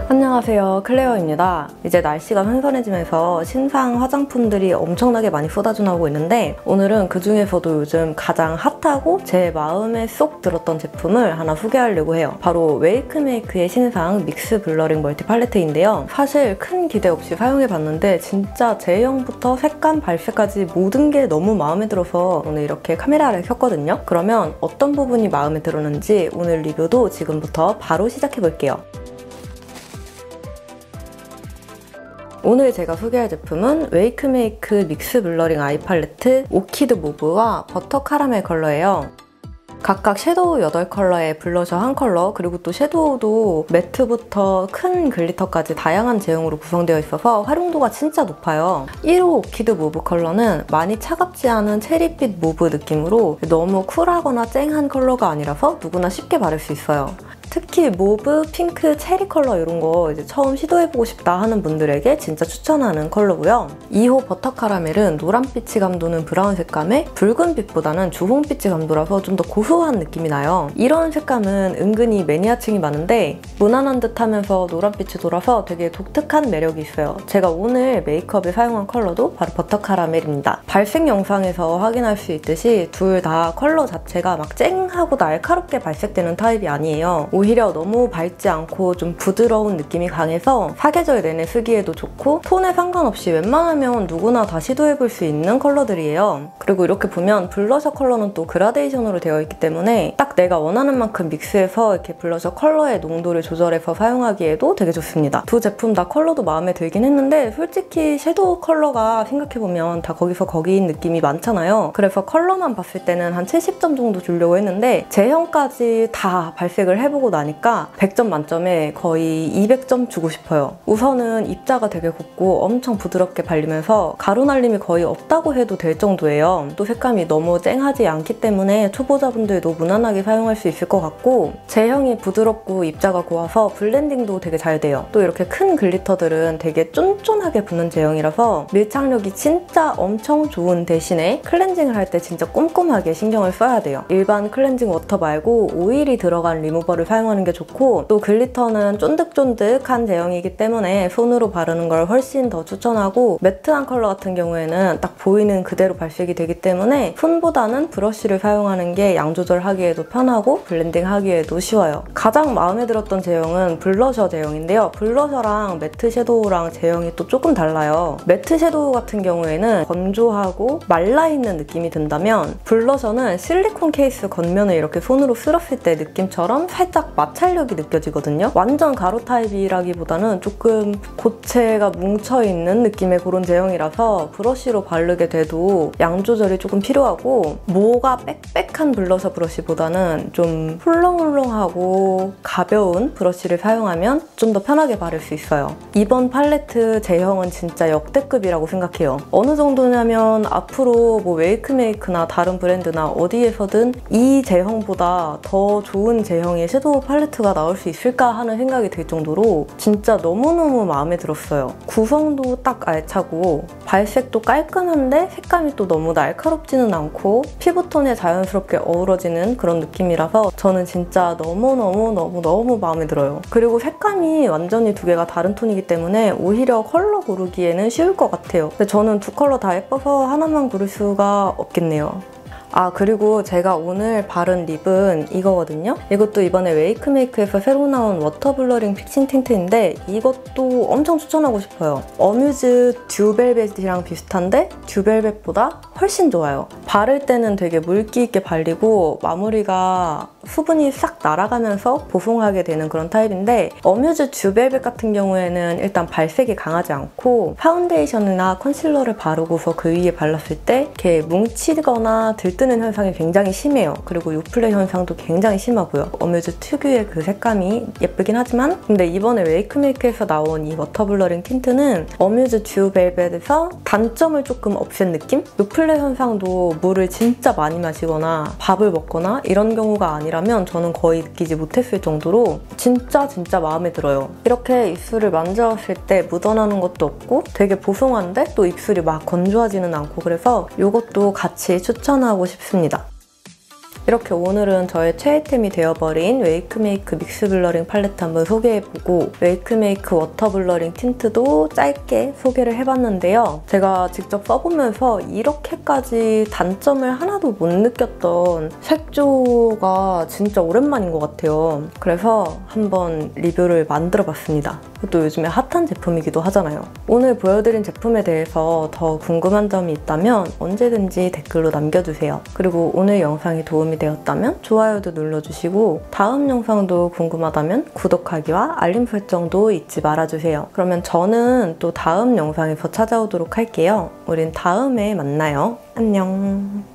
안녕하세요, 클레어입니다. 이제 날씨가 선선해지면서 신상 화장품들이 엄청나게 많이 쏟아져 나오고 있는데 오늘은 그 중에서도 요즘 가장 핫하고 제 마음에 쏙 들었던 제품을 하나 소개하려고 해요. 바로 웨이크메이크의 신상 믹스 블러링 멀티 팔레트인데요. 사실 큰 기대 없이 사용해봤는데 진짜 제형부터 색감, 발색까지 모든 게 너무 마음에 들어서 오늘 이렇게 카메라를 켰거든요. 그러면 어떤 부분이 마음에 들었는지 오늘 리뷰도 지금부터 바로 시작해볼게요. 오늘 제가 소개할 제품은 웨이크메이크 믹스 블러링 아이 팔레트 오키드 모브와 버터 카라멜 컬러예요. 각각 섀도우 8컬러에 블러셔 1컬러, 그리고 또 섀도우도 매트부터 큰 글리터까지 다양한 제형으로 구성되어 있어서 활용도가 진짜 높아요. 1호 오키드 모브 컬러는 많이 차갑지 않은 체리빛 모브 느낌으로 너무 쿨하거나 쨍한 컬러가 아니라서 누구나 쉽게 바를 수 있어요. 특히 모브, 핑크, 체리 컬러 이런 거 이제 처음 시도해보고 싶다 하는 분들에게 진짜 추천하는 컬러고요. 2호 버터 카라멜은 노란빛이 감도는 브라운 색감에 붉은빛보다는 주홍빛이 감도라서 좀 더 고소한 느낌이 나요. 이런 색감은 은근히 매니아층이 많은데 무난한 듯 하면서 노란빛이 돌아서 되게 독특한 매력이 있어요. 제가 오늘 메이크업에 사용한 컬러도 바로 버터 카라멜입니다. 발색 영상에서 확인할 수 있듯이 둘 다 컬러 자체가 막 쨍하고 날카롭게 발색되는 타입이 아니에요. 오히려 너무 밝지 않고 좀 부드러운 느낌이 강해서 사계절 내내 쓰기에도 좋고 톤에 상관없이 웬만하면 누구나 다 시도해볼 수 있는 컬러들이에요. 그리고 이렇게 보면 블러셔 컬러는 또 그라데이션으로 되어 있기 때문에 딱 내가 원하는 만큼 믹스해서 이렇게 블러셔 컬러의 농도를 조절해서 사용하기에도 되게 좋습니다. 두 제품 다 컬러도 마음에 들긴 했는데 솔직히 섀도우 컬러가 생각해보면 다 거기서 거기인 느낌이 많잖아요. 그래서 컬러만 봤을 때는 한 70점 정도 주려고 했는데 제형까지 다 발색을 해보고 나니까 100점 만점에 거의 200점 주고 싶어요. 우선은 입자가 되게 곱고 엄청 부드럽게 발리면서 가루 날림이 거의 없다고 해도 될 정도예요. 또 색감이 너무 쨍하지 않기 때문에 초보자분들도 무난하게 사용할 수 있을 것 같고 제형이 부드럽고 입자가 고와서 블렌딩도 되게 잘 돼요. 또 이렇게 큰 글리터들은 되게 쫀쫀하게 붙는 제형이라서 밀착력이 진짜 엄청 좋은 대신에 클렌징을 할 때 진짜 꼼꼼하게 신경을 써야 돼요. 일반 클렌징 워터 말고 오일이 들어간 리무버를 사용하는 게 좋고 또 글리터는 쫀득쫀득한 제형이기 때문에 손으로 바르는 걸 훨씬 더 추천하고 매트한 컬러 같은 경우에는 딱 보이는 그대로 발색이 되기 때문에 손보다는 브러쉬를 사용하는 게 양 조절하기에도 편하고 블렌딩 하기에도 쉬워요. 가장 마음에 들었던 제형은 블러셔 제형인데요. 블러셔랑 매트 섀도우랑 제형이 또 조금 달라요. 매트 섀도우 같은 경우에는 건조하고 말라있는 느낌이 든다면 블러셔는 실리콘 케이스 겉면을 이렇게 손으로 쓸었을 때 느낌처럼 살짝 마찰력이 느껴지거든요. 완전 가루 타입이라기보다는 조금 고체가 뭉쳐있는 느낌의 그런 제형이라서 브러쉬로 바르게 돼도 양 조절이 조금 필요하고 뭐가 빽빽한 블러셔 브러쉬보다는 좀 훌렁훌렁하고 가벼운 브러쉬를 사용하면 좀 더 편하게 바를 수 있어요. 이번 팔레트 제형은 진짜 역대급이라고 생각해요. 어느 정도냐면 앞으로 뭐 웨이크메이크나 다른 브랜드나 어디에서든 이 제형보다 더 좋은 제형의 섀도우 팔레트가 나올 수 있을까 하는 생각이 들 정도로 진짜 너무너무 마음에 들었어요. 구성도 딱 알차고 발색도 깔끔한데 색감이 또 너무 날카롭지는 않고 피부톤에 자연스럽게 어우러지는 그런 느낌이라서 저는 진짜 너무 마음에 들어요. 그리고 색감이 완전히 두 개가 다른 톤이기 때문에 오히려 컬러 고르기에는 쉬울 것 같아요. 근데 저는 두 컬러 다 예뻐서 하나만 고를 수가 없겠네요. 아, 그리고 제가 오늘 바른 립은 이거거든요. 이것도 이번에 웨이크메이크에서 새로 나온 워터 블러링 픽싱 틴트인데 이것도 엄청 추천하고 싶어요. 어뮤즈 듀벨벳이랑 비슷한데 듀벨벳보다 훨씬 좋아요. 바를 때는 되게 물기 있게 발리고 마무리가 수분이 싹 날아가면서 보송하게 되는 그런 타입인데 어뮤즈 듀벨벳 같은 경우에는 일단 발색이 강하지 않고 파운데이션이나 컨실러를 바르고서 그 위에 발랐을 때 이렇게 뭉치거나 들뜨는 현상이 굉장히 심해요. 그리고 요플레 현상도 굉장히 심하고요. 어뮤즈 특유의 그 색감이 예쁘긴 하지만 근데 이번에 웨이크메이크에서 나온 이 워터 블러링 틴트는 어뮤즈 듀벨벳에서 단점을 조금 없앤 느낌? 요플레 현상도 물을 진짜 많이 마시거나 밥을 먹거나 이런 경우가 아니라면 저는 거의 느끼지 못했을 정도로 진짜 마음에 들어요. 이렇게 입술을 만졌을 때 묻어나는 것도 없고 되게 보송한데 또 입술이 막 건조하지는 않고 그래서 이것도 같이 추천하고 싶습니다. 이렇게 오늘은 저의 최애템이 되어버린 웨이크메이크 믹스 블러링 팔레트 한번 소개해보고 웨이크메이크 워터 블러링 틴트도 짧게 소개를 해봤는데요. 제가 직접 써보면서 이렇게까지 단점을 하나도 못 느꼈던 색조가 진짜 오랜만인 것 같아요. 그래서 한번 리뷰를 만들어봤습니다. 또 요즘에 핫한 제품이기도 하잖아요. 오늘 보여드린 제품에 대해서 더 궁금한 점이 있다면 언제든지 댓글로 남겨주세요. 그리고 오늘 영상이 도움이 되었다면 좋아요도 눌러주시고 다음 영상도 궁금하다면 구독하기와 알림 설정도 잊지 말아주세요. 그러면 저는 또 다음 영상에서 찾아오도록 할게요. 우린 다음에 만나요. 안녕.